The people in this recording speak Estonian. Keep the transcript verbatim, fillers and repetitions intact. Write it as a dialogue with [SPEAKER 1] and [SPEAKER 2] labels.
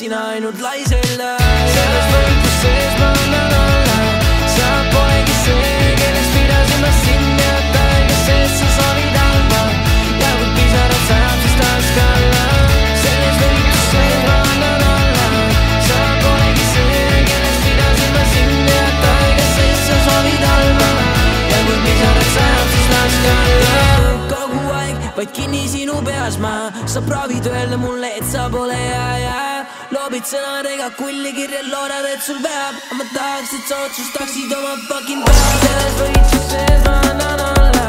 [SPEAKER 1] sina ainult laisele. Selles võitluses ma annan alla, sa polegi see, kellest pidasin ma sind jätta, ega sest sa soovid halba ja kui pisarad sajab, siis taska alla. Selles võitluses ma annan alla, sa polegi see, kellest pidasin ma sind jätta, ega sest sa soovid halba ja kui pisarad sajab, siis taska alla. Kogu aeg vaid kinni sinu peas ma, sa proovid öelda mulle, et sa pole hea ja loobid sõnadega kulli kirja, loodad, et sul peab, ma tahaks, et sa otsustaksid oma fucking peab. Selles võitluses ma annan alla,